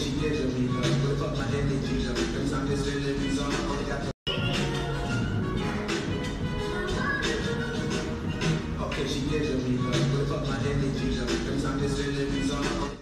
she giving me love. Whip up my energy, love. Every time this feeling's on, I only got the. Okay, she giving me love. Whip up my energy, love. Every time this feeling's on,